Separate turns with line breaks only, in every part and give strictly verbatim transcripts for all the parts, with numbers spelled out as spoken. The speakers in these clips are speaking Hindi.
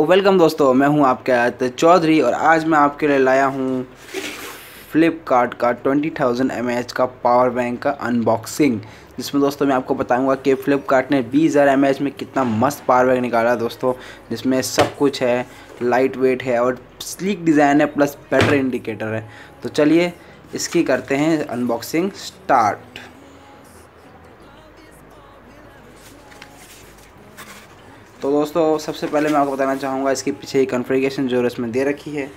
वेलकम दोस्तों, मैं हूं आपके आदित्य चौधरी और आज मैं आपके लिए लाया हूं फ्लिपकार्ट का twenty thousand M A H का पावर बैंक का अनबॉक्सिंग, जिसमें दोस्तों मैं आपको बताऊंगा कि फ्लिपकार्ट ने बीस हज़ार एम ए एच में कितना मस्त पावर बैंक निकाला है दोस्तों, जिसमें सब कुछ है, लाइट वेट है और स्लीक डिज़ाइन है प्लस बेटर इंडिकेटर है। तो चलिए इसकी करते हैं अनबॉक्सिंग स्टार्ट। तो दोस्तों सबसे पहले मैं आपको बताना चाहूँगा इसके पीछे एक कॉन्फ़िगरेशन जो इसमें दे रखी है।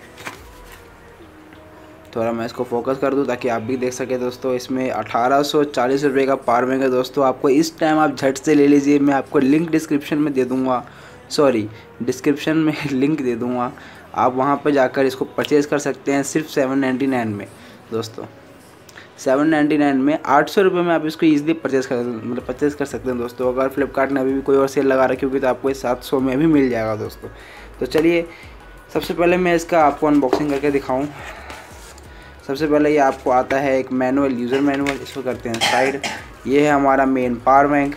थोड़ा मैं इसको फोकस कर दूं ताकि आप भी देख सकें दोस्तों। इसमें अठारह सौ चालीस रुपये का पावर बैंक है दोस्तों। आपको इस टाइम आप झट से ले लीजिए, मैं आपको लिंक डिस्क्रिप्शन में दे दूँगा, सॉरी डिस्क्रिप्शन में लिंक दे दूँगा, आप वहाँ पर जाकर इसको परचेज़ कर सकते हैं सिर्फ सेवन नाइन्टी नाइन में दोस्तों। सेवन नाइन्टी नाइन में आठ सौ रुपये में आप इसको ईजिली परचेज़ कर मतलब परचेज़ कर सकते हैं दोस्तों। अगर फ्लिपकार्ट ने अभी भी कोई और सेल लगा रखी होगी तो आपको सात सौ में भी मिल जाएगा दोस्तों। तो चलिए सबसे पहले मैं इसका आपको अनबॉक्सिंग करके दिखाऊं। सबसे पहले ये आपको आता है एक मैनुअल, यूज़र मैनुअल, इसको करते हैं साइड। ये है हमारा मेन पावर बैंक,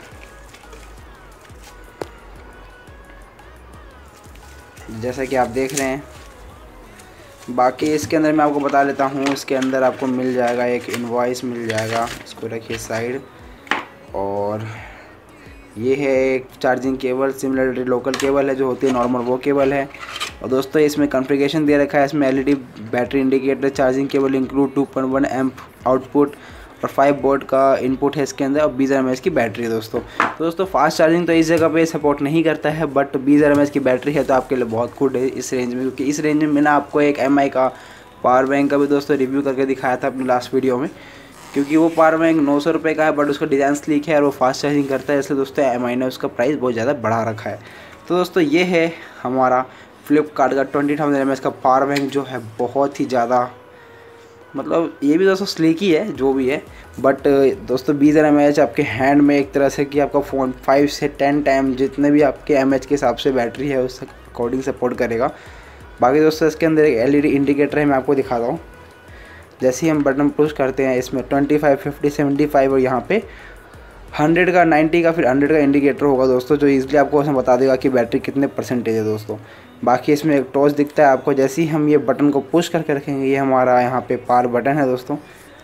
जैसा कि आप देख रहे हैं। बाकी इसके अंदर मैं आपको बता लेता हूँ, इसके अंदर आपको मिल जाएगा एक इनवॉइस मिल जाएगा, इसको रखिए साइड। और ये है एक charging cable, similar local cable है जो होती है नॉर्मल, वो केबल है। और दोस्तों इसमें कॉन्फ़िगरेशन दे रखा है, इसमें LED battery indicator, charging cable include two point one amp output और फाइव वोल्ट का इनपुट है इसके अंदर, और बीस हज़ार एम ए एच की बैटरी है दोस्तों। तो दोस्तों फास्ट चार्जिंग तो इस जगह पे सपोर्ट नहीं करता है, बट बीस हज़ार एम ए एच की बैटरी है तो आपके लिए बहुत गुड है इस रेंज में, क्योंकि इस रेंज में मैंने आपको एक एम आई का पावर बैंक का भी दोस्तों रिव्यू करके दिखाया था अपनी लास्ट वीडियो में। क्योंकि वो पावर बैंक नौ सौ रुपये का है, बट उसका डिज़ाइन स्लीक है और वो फास्ट चार्जिंग करता है, इसलिए दोस्तों एम आई ने उसका प्राइस बहुत ज़्यादा बढ़ा रखा है। तो दोस्तों ये है हमारा फ्लिपकार्ट का twenty thousand M A H का पावर बैंक, जो है बहुत ही ज़्यादा मतलब ये भी दोस्तों स्लीक ही है जो भी है, बट दोस्तों बीस हज़ार एम ए एच आपके हैंड में एक तरह से कि आपका फ़ोन फाइव से टेन टाइम जितने भी आपके एम ए एच के हिसाब से बैटरी है उस अकॉर्डिंग सपोर्ट करेगा। बाकी दोस्तों इसके अंदर एक एल ई डी इंडिकेटर है, मैं आपको दिखाता हूँ। जैसे ही हम बटन पुश करते हैं इसमें twenty five, fifty, seventy five और यहाँ पे हंड्रेड का, नाइन्टी का, फिर हंड्रेड का इंडिकेटर होगा दोस्तों, जो ईजिली आपको उसमें बता देगा कि बैटरी कितने परसेंटेज है दोस्तों। बाकी इसमें एक टॉर्च दिखता है आपको, जैसे ही हम ये बटन को पुश करके रखेंगे, ये हमारा यहाँ पे पावर बटन है दोस्तों।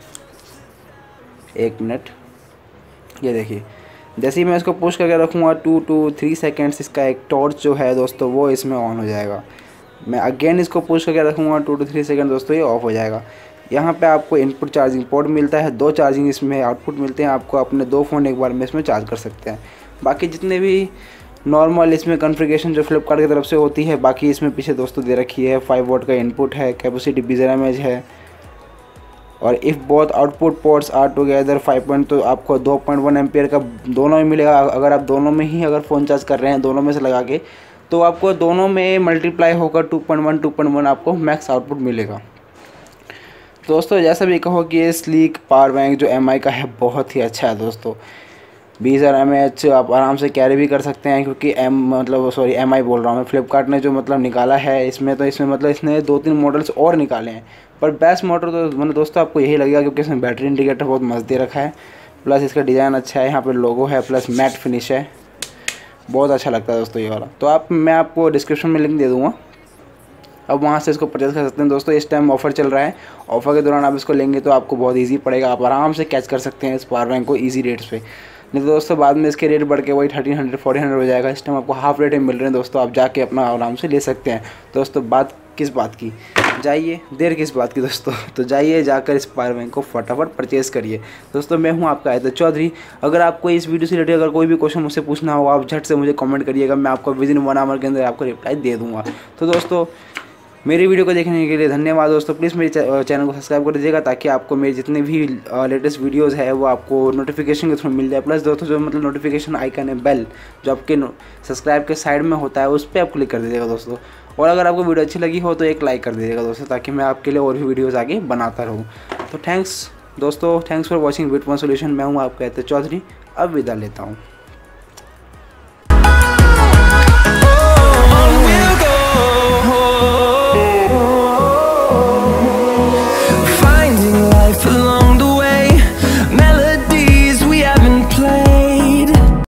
एक मिनट, ये देखिए, जैसे ही मैं इसको पुश करके रखूँगा टू टू थ्री सेकेंड्स इसका एक टॉर्च जो है दोस्तों वो इसमें ऑन हो जाएगा। मैं अगेन इसको पुश करके रखूँगा टू टू थ्री सेकेंड दोस्तों, ये ऑफ हो जाएगा। यहाँ पे आपको इनपुट चार्जिंग पोर्ट मिलता है, दो चार्जिंग इसमें आउटपुट मिलते हैं, आपको अपने दो फ़ोन एक बार में इसमें चार्ज कर सकते हैं। बाकी जितने भी नॉर्मल इसमें कॉन्फ़िगरेशन जो फ्लिपकार्ट की तरफ से होती है, बाकी इसमें पीछे दोस्तों दे रखी है। फाइव वोल्ट का इनपुट है, कैपेसिटी बीस हज़ार एम ए एच है, और if both output ports are together five point, तो आपको टू पॉइंट वन एम्पियर का दोनों में मिलेगा। अगर आप दोनों में ही अगर फ़ोन चार्ज कर रहे हैं दोनों में से लगा के, तो आपको दोनों में मल्टीप्लाई होकर two point one two point one आपको मैक्स आउटपुट मिलेगा। दोस्तों जैसा भी कहो कि ये स्लीक पावर बैंक जो एम आई का है बहुत ही अच्छा है दोस्तों। बीस हज़ार एम ए एच आप आराम से कैरी भी कर सकते हैं, क्योंकि एम मतलब सॉरी एम आई बोल रहा हूँ मैं, फ्लिपकार्ट ने जो मतलब निकाला है इसमें, तो इसमें मतलब इसने दो तीन मॉडल्स और निकाले हैं, पर बेस्ट मॉडल तो मतलब दोस्तों आपको यही लगेगा, क्योंकि इसमें बैटरी इंडिकेटर बहुत मस्त दे रखा है, प्लस इसका डिज़ाइन अच्छा है, यहाँ पर लोगो है, प्लस मैट फिनिश है, बहुत अच्छा लगता है दोस्तों ये वाला। तो आप मैं आपको डिस्क्रिप्शन में लिंक दे दूँगा, अब वहाँ से इसको परचेज़ कर सकते हैं दोस्तों। इस टाइम ऑफ़र चल रहा है, ऑफ़र के दौरान आप इसको लेंगे तो आपको बहुत इजी पड़ेगा, आप आराम से कैच कर सकते हैं इस पावर बैंक को इजी रेट्स पे। नहीं तो दोस्तों बाद में इसके रेट बढ़ के वही थर्टीन हंड्रेड फोर्टीन हंड्रेड हो जाएगा। इस टाइम आपको हाफ रेट में मिल रहे हैं दोस्तों, आप जाके अपना आराम से ले सकते हैं। दोस्तों बात किस बात की, जाइए, देर किस बात की दोस्तों, तो जाइए जाकर इस पावर बैंक को फटाफट परचेज़ करिए दोस्तों। मैं हूं आपका आदित्य चौधरी। अगर आपको इस वीडियो से रिलेटेड अगर कोई भी क्वेश्चन मुझसे पूछना होगा, आप झट से मुझे कमेंट करिएगा, मैं आपको विद इन वन आवर के अंदर आपको रिप्लाई दे दूँगा। तो दोस्तों मेरी वीडियो को देखने के लिए धन्यवाद दोस्तों। प्लीज़ मेरे चैनल को सब्सक्राइब कर दीजिएगा, ताकि आपको मेरे जितने भी लेटेस्ट वीडियोस है वो आपको नोटिफिकेशन के थ्रू मिल जाए। प्लस दोस्तों जो मतलब नोटिफिकेशन आइकन है बेल जो आपके सब्सक्राइब के साइड में होता है, उस पर आप क्लिक कर दीजिएगा दोस्तों। और अगर आपको वीडियो अच्छी लगी हो तो एक लाइक कर दीजिएगा दोस्तों, ताकि मैं आपके लिए और भी वीडियोज़ आगे बनाता रहूँ। तो थैंक्स दोस्तों, thanks for watching with one solution. मैं हूँ आपका आदित्य चौधरी, अब विदा लेता हूँ।